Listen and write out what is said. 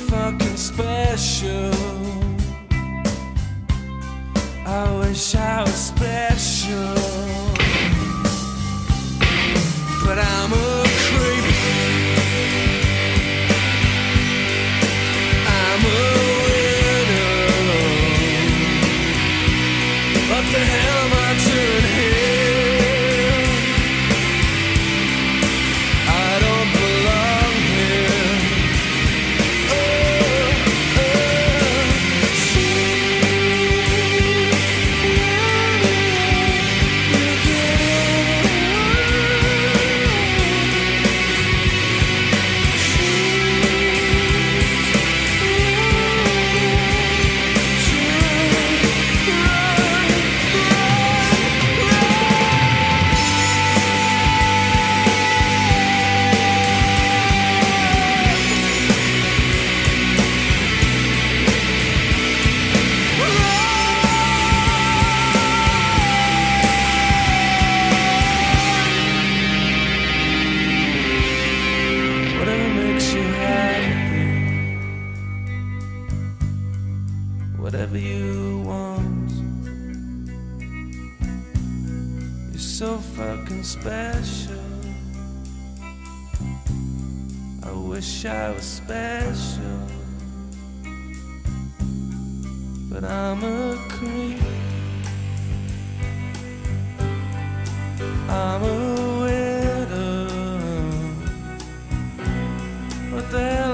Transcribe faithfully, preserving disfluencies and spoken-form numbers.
fucking special. I wish I was special, but I'm a creep. I'm a widow. What the hell am I doing here? I don't belong here. Oh, oh. Whatever you want, you're so fucking special. I wish I was special, but I'm a creep. I'm a widow. What the hell?